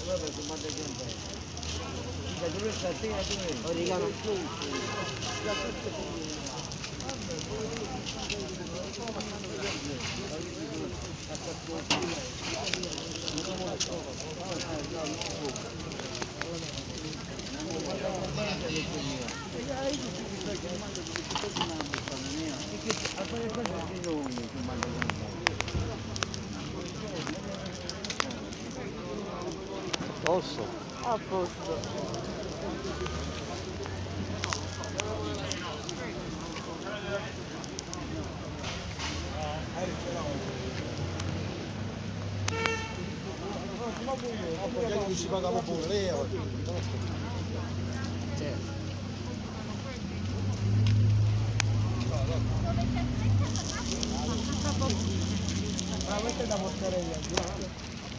Posso? A posto. Perché si pagava pure lei oggi? Questa è da portare via.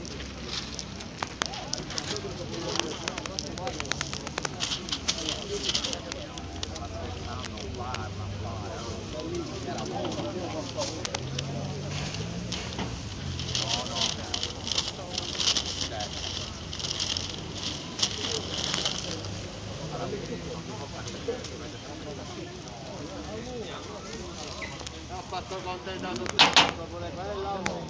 Ho fatto contentato tutto, vorrei fare il lavoro.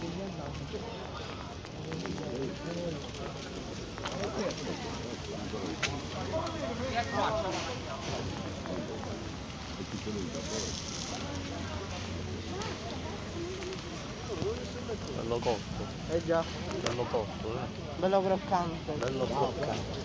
Bello cotto. Già. Bello cotto, Bello croccante. Bello croccante.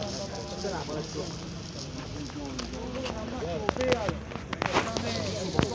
Sì,